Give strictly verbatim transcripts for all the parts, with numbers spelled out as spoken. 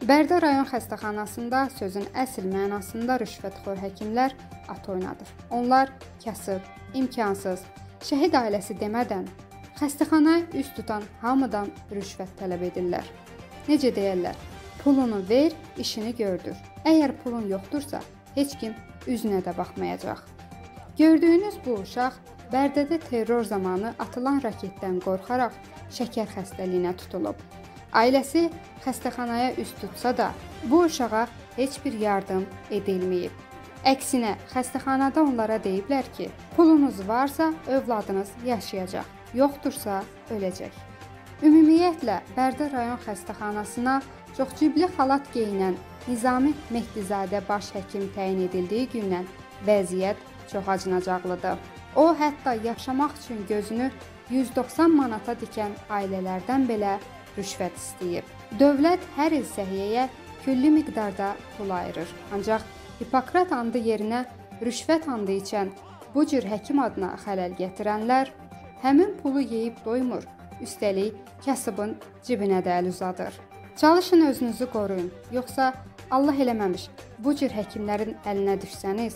Bərdə rayon xəstəxanasında sözün əsl mənasında rüşvətxor həkimlər at oynadır. Onlar kasıb, imkansız, şəhid ailəsi demədən xəstəxanaya üst tutan hamıdan rüşvət tələb edirlər. Necə deyərlər? Pulunu ver, işini gördür. Əgər pulun yoxdursa, heç kim üzünə də baxmayacaq. Gördüyünüz bu uşaq Bərdədə terror zamanı atılan raketdən qorxaraq şəkər xəstəliyinə tutulub. Ailəsi xəstəxanaya üst tutsa da, bu uşağa heç bir yardım edilməyib. Əksinə, xəstəxanada onlara deyiblər ki, pulunuz varsa övladınız yaşayacaq, yoxdursa öləcək. Ümumiyyətlə, Bərdə rayon xəstəxanasına çoxcüblü xalat geyinən Nizami Mehdizadə baş həkim təyin edildiyi gündən vəziyyət çox acınacaqlıdır. O, hətta yaşamaq üçün gözünü yüz doxsan manata dikən ailələrdən belə rüşvət istəyib. Dövlət hər il səhiyyəyə külli miqdarda pul ayırır. Ancaq Hipokrat andı yerinə rüşvət andı içən bu cür həkim adına xələl gətirənlər həmin pulu yeyib doymur, üstəlik kasıbın cibinə də əl uzadır. Çalışın özünüzü qoruyun, yoxsa Allah eləməmiş bu cür həkimlərin əlinə düşsəniz,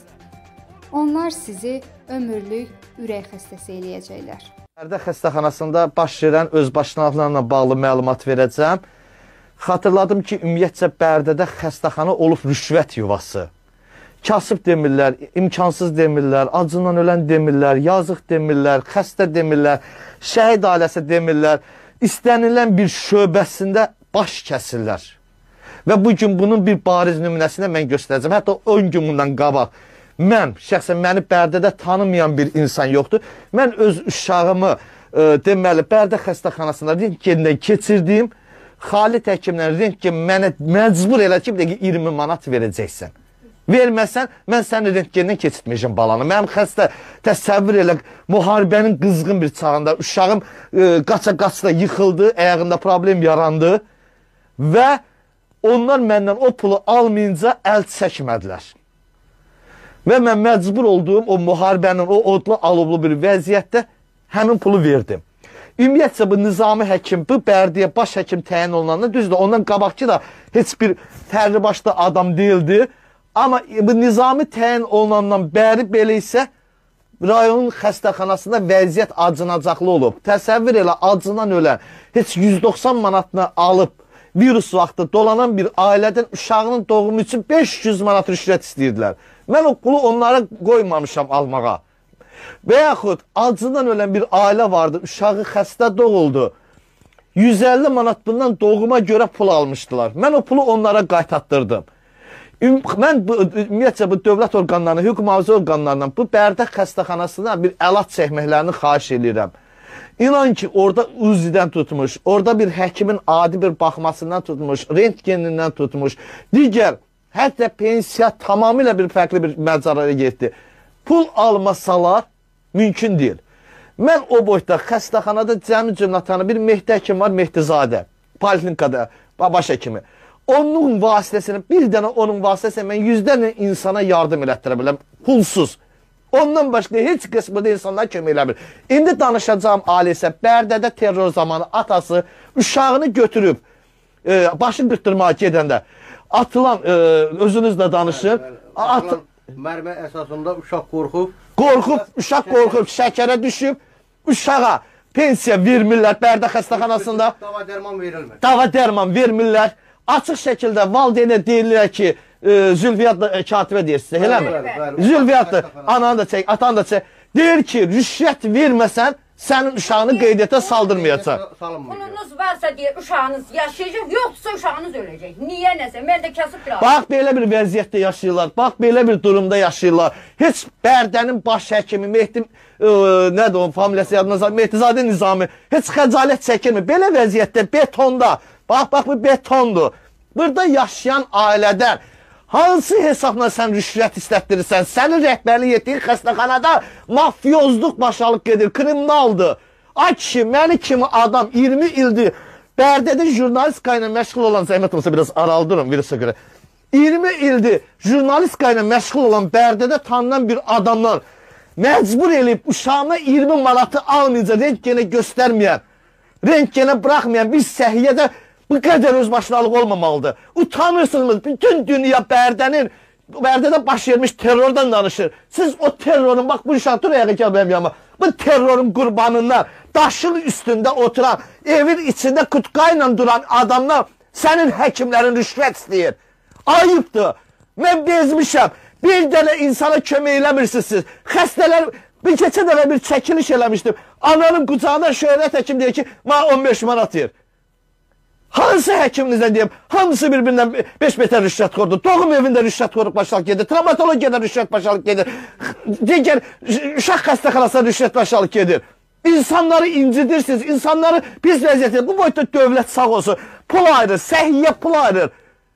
onlar sizi ömürlük ürək xəstəsi eləyəcəklər. Bərdə xəstəxanasında baş verən özbaşınalıqlarla bağlı məlumat verəcəm. Xatırladım ki, ümumiyyətcə Bərdədə xəstəxana olub rüşvət yuvası. Kasıb demirlər, imkansız demirlər, acından ölən demirlər, yazıq demirlər, xəstə demirlər, şəhid ailəsi demirlər. İstənilən bir şöbəsində baş kəsirlər. Və bugün bunun bir bariz nümunəsini mən göstərəcəm. Hətta on gün bundan qabaq. Mən, şəxsən məni Bərdədə tanımayan bir insan yoxdur. Mən öz uşağımı, e, deməli, Bərdə xəstəxanasında rentgendən keçirdiyim Xalid həkimlə rentgen mənə məcbur elə ki, bir dəqiqə iyirmi manat verəcəksən. Verməsən, mən səni rentgendən keçirtməyəcəm balanı. Mənim xəstə təsəvvür elə müharibənin qızğın bir çağında uşağım e, qaça-qaçda yıxıldı, ayağında problem yarandı və onlar məndən o pulu almayınca əl çəkmədilər. Və mən məcbur olduğum o müharibənin, o odlu, alovlu bir vəziyyətdə həmin pulu verdim. Ümumiyyətcə, bu Nizami həkim, bu Bərdəyə baş həkim təyin olunanda, düzdür, ondan qabaqçı da heç bir tərli başlı adam deyildi. Amma bu Nizami təyin olunandan bəri belə isə rayonun xəstəxanasında vəziyyət acınacaqlı olub. Təsəvvür elə, acından ölən, heç yüz doxsan manatını alıb, virus vaxtı dolanan bir ailədən uşağının doğumu üçün beş yüz manat rüşvət istəyirdilər. Mən o pulu onlara qoymamışam almağa. Və yaxud acından ölən bir ailə vardı, uşağı xəstə doğuldu. yüz əlli manat bundan doğuma görə pul almışdılar. Mən o pulu onlara qaytatdırdım. Mən ümumiyyətcə bu dövlət orqanlarına, hüquq mühafizə orqanlarından bu Bərdə xəstəxanasına bir əlac çəkməklərini xahiş edirəm. İnan ki, orada uzidən tutmuş, orada bir həkimin adi bir baxmasından tutmuş, rentgenindən tutmuş, digər, hətta pensiya tamamilə bir fərqli bir məcraya getdi. Pul almasalar mümkün deyil. Mən o boyda xəstəxanada cəmi cümlətanı bir Mehdi həkim var, Mehdizadə, poliklinikada, baş həkimi. Onun vasitəsilə, bir dənə onun vasitəsilə mən yüzlərlə insana yardım elətdirə biləm, pulsuz. Ondan başqa heç qismində insanlar kömək eləmir. İndi danışacağım ailəsə Bərdədə terror zamanı atası uşağını götürüb, e, başını qırtdırmağa gedəndə atılan, e, özünüz də danışın. Atılan mərmə əsasında uşaq qorxub. Qorxub, uşaq qorxub, şəkərə düşüb, uşağa pensiya vermirlər Bərdə xəstəxanasında. Dava dərman verilmir. Dava dərman vermirlər. Açıq şəkildə valideynə deyirlər ki, e, Zülfiyat e, katibə deyir sizə, elə mi? Zülfiyat da, ananı da çək, atanı da çək. Deyir ki, rüşvət verməsən, sənin uşağını qeydiyyata saldırmayacaq. Pulunuz varsa deyir, uşağınız yaşayacaq, yoxsa uşağınız öləcək. Niyə nəsə? Mən də kasıb bir Bax, belə bir vəziyyətdə yaşayırlar, bax, belə bir durumda yaşayırlar. Heç Bərdənin baş həkimi, Mehdi, e, nədir o familiyası yadınızda, Mehdizadə Nizami, heç xəcalət çəkirmir. Belə vəziyyətdə, betonda, bax, bax, bu betondur. Burada yaşayan ailədən hansı hesabla sən rüşvət istətdirirsən? Sənin rəhbərlik etdiyin xəstəxanada mafyozluq başalıq gedir, kriminaldır. Ay kişi, məni kimi adam iyirmi ildir Bərdədə jurnalistika ilə məşğul olan, zəhmət olsa biraz araldırım virusa görə. iyirmi ildir jurnalistika ilə məşğul olan Bərdədə tanınan bir adamlar məcbur eləyib uşağına iyirmi manatı almayınca rentgenə göstərməyən, rentgenə buraxmayan bir səhiyyədə Bu qədər özbaşınalıq olmamalıdır. Utanırsınız, bütün dünya Bərdənin, Bərdədə baş vermiş terrordan danışır. Siz o terrorun, bax bu uşaq dur ayağa gəl benim yanıma. Bu terrorun qurbanından, daşın üstündə oturan, evin içində kutkayla duran adamlar sənin həkimlərin rüşvət istəyir. Ayıbdır. Mən bezmişəm. Bir dənə insana kömək eləmirsiniz siz. Xəstələr, bir keçən dəfə bir çəkiliş eləmişdim. Ananın qucağına şöhrət həkim deyir ki, mənə on beş manat yer. Hansı həkiminizə deyim, hamısı bir-birindən beş metr rüşvətxordur. Doğum evində rüşvətxorluq başalıq gedir, travmatologiyada rüşvət başalıq gedir, digər uşaq xəstəxanasına rüşvət başalıq gedir. İnsanları incidirsiniz, insanları pis vəziyyətdir. Bu boyutda dövlət sağ olsun, pul ayırır, səhiyyə pul ayırır.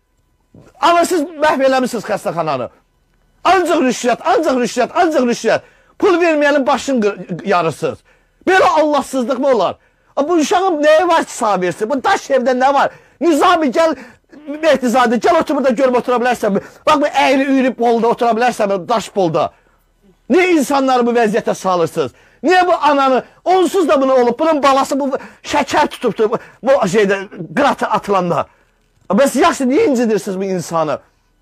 Amma siz məhv eləmişsiniz xəstəxananı. Ancaq rüşvət, ancaq rüşvət, ancaq rüşvət. Pul verməyənin başını yarırsınız. Belə Allahsızlıq mı olar? Bu uşağın nəyi var ki sağ versin? Bu daş evdə nə var? Nizami gəl, Mehdizadə gəl otur burada görüb otura bilərsən mi? Bax bu əyri üyri polda otura bilərsən mi? Daş polda. Niyə insanları bu vəziyyətə salırsınız? Niyə bu ananı, onsuz da bunu olub, bunun balası bu şəkər tutubdur bu, bu şeydə, qıratı atılanda. Bəs yaxşı, niyə incidirsiniz bu insanı?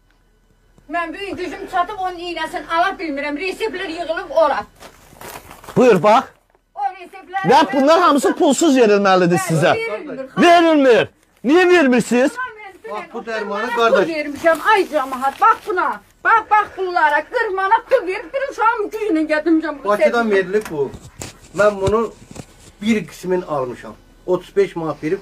Mən böyük gücüm çatıb onun iynəsini ala bilmirəm. Reseptlər yığılıb ora. Buyur, bax. O reseptlər... Və bunlar hamısı pulsuz verilməlidir sizə. Verilmir. Niyə vermirsiniz? Bax bu dərmanı Pul qardaş. vermişəm, ay cəmahat, bax buna. Bax, bax pullara, qırx manat pul verib, bir uşağım gücünü gətirmişəm. Bakıdan verilib bu. Mən bunu bir qismin almışam. otuz beş manat verib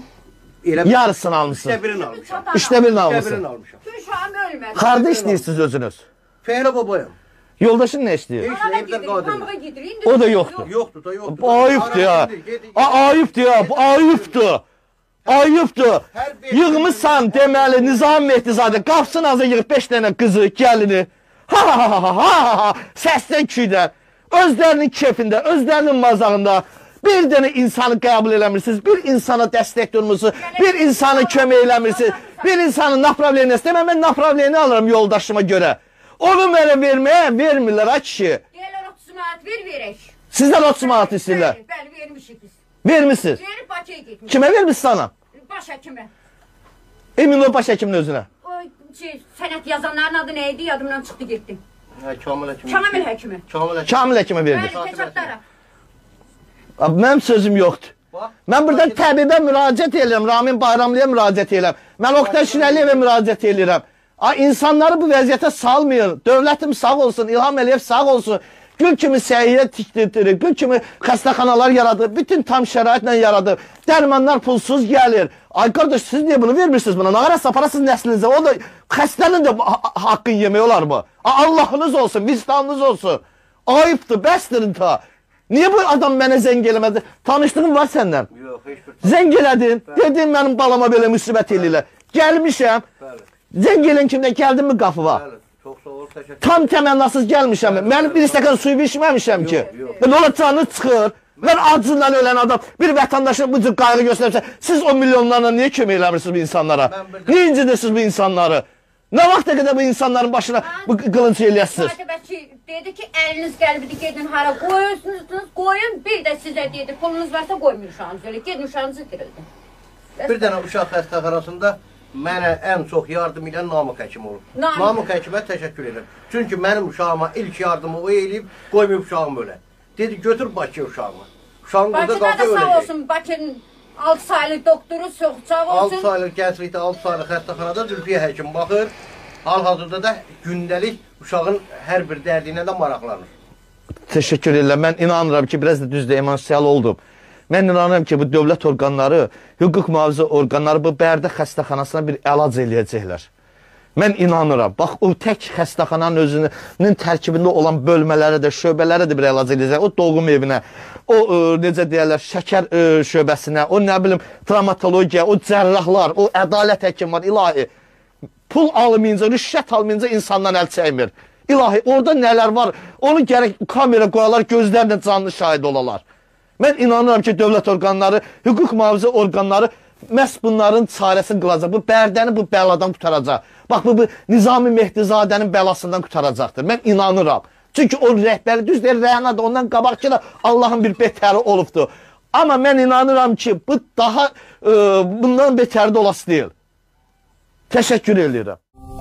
elə Yarısını almışsın. üçdə birini almışam. Üçdə birini Üçdə almışsın. birini almışam. Uşağım ölmədi. Harda işləyirsiniz özünüz? Fəhlə babayam. Yoldaşın nə işləyir? Heç Pamığa nə evdən gedirik, qadir. pamığa gedirik. O da yoxdur. Yoxdur da yoxdur. Bu ayıbdır ya. Ara gedir, gedir, A- Ayıbdır ya, bu ayıbdır. Ayıbdır. Yığmışsan deməli Nizam Mehdizadə qapsın azı yığıb beş dənə qızı, gəlini. Ha ha ha ha ha ha səsdən küydən. Özlərinin kefində, özlərinin mazağında bir dənə insanı qəbul eləmirsiniz, bir insana dəstək durmusunuz, bir insana kömək eləmirsiniz, bir insanın napravleniyası. Demə mən napravleni alırım yoldaşıma görə. Onu mənə verməyə vermirlər ha kişi. Deyirlər otuz manat ver verək. Sizdən otuz manat istəyirlər. Bəli, bəli, vermişik biz. Vermişsiniz. Verib Bakıya getmiş. Kimə vermiş sana? Baş həkimə. Emin baş həkimin özünə. O şey, sənət yazanların adı nə idi? Yadımdan çıxdı getdi. Hə, Kamil həkim. Kamil həkimə. Kamil həkim. Kamil həkimə vermiş. Bəli, Keçatlara. Abi, mənim sözüm yoxdur. Bax, Mən buradan təbibə müraciət edirəm, Ramin Bayramlıya müraciət edirəm. Mən Oktay Şinəliyevə müraciət edirəm. A, insanları bu vəziyyətə salmayın. Dövlətim sağ olsun, İlham Əliyev sağ olsun. Gül kimi səhiyyə tikdirdir, gül kimi xəstəxanalar yaradır, bütün tam şəraitlə yaradır. Dərmanlar pulsuz gəlir. Ay qardaş, siz niyə bunu vermirsiniz buna? Nağara saparasınız nəslinizə, o da xəstənin də ha haqqını yemək olar mı? A, Allahınız olsun, vicdanınız olsun. Ayıbdır, bəsdirin ta. Niyə bu adam mənə zəng eləmədi? Tanışdığım var səndən. yox, heç bir. Zəng elədin, dedin mənim balama belə müsibət eləyirlər. Gəlmişəm, Bəli, zəng elən kimdən gəldin mi qapıva? bəli. Çox sağ ol, təşəkkür. Tam təmənnasız gəlmişəm. Mən bir stəkan suyu içməmişəm ki. yox. Nə olar canı çıxır. Mən acından ölən adam bir vətəndaşa bu cür qayğı göstərsə, siz o milyonlarla niyə kömək eləmirsiniz bu insanlara? Mən bir- Niyə incidirsiniz bu insanları? Nə vaxta qədər bu insanların başına bu qılınc eləyəsiniz? Mühasibəçi dedi ki, əliniz qəlbidir, gedin hara qoyursunuz, qoyun. Bir də sizə dedi, pulunuz varsa qoymayın uşağınızı elə. Gedin uşağınızı dirildi. Bir dənə uşaq xəstəxanasında mənə ən çox yardım edən Namıq həkim olub. Namıq. Namıq həkimə təşəkkür edirəm. Çünki mənim uşağıma ilk yardımı o eləyib, qoymayıb uşağım ölə. Dedi, götür Bakıya uşağımı. Uşağım burada Bakıda qalsa da sağ öləcək. olsun, Bakının altı saylı doktoru, soğuqçağı altı olsun. saylı gənclikdə altı saylı xəstəxanada Zülfiyə həkim baxır. Hal-hazırda da gündəlik uşağın hər bir dərdinə də maraqlanır. Təşəkkür edirəm. Mən inanıram ki, biraz da düzdür, emosional oldum. Mən inanıram ki, bu dövlət orqanları, hüquq mühafizə orqanları bu Bərdə xəstəxanasına bir əlac eləyəcəklər. Mən inanıram. Bax, o tək xəstəxananın özünün tərkibində olan bölmələrə də, şöbələrə də bir əlac eləyəcək. O doğum evinə, o ə, necə deyərlər, şəkər ə, şöbəsinə, o nə bilim, travmatologiya, o cərrahlar, o ədalət həkim var, ilahi. Pul almayınca, rüşvət almayınca insandan əl çəkmir. İlahi, orada nələr var, onu gərək kamera qoyalar, gözlərlə canlı şahid olalar. Mən inanıram ki, dövlət orqanları, hüquq mühafizə orqanları məhz bunların çarəsini qılacaq. Bu Bərdəni bu bəladan qutaracaq. Bax, bu, bu Nizami Mehdizadənin bəlasından qutaracaqdır. Mən inanıram. Çünki o rəhbəri, düz deyir, Rəhna da ondan qabaqçı da Allahın bir betəri olubdur. Amma mən inanıram ki, bu daha e, bundan betər də olası deyil. Təşəkkür edirəm.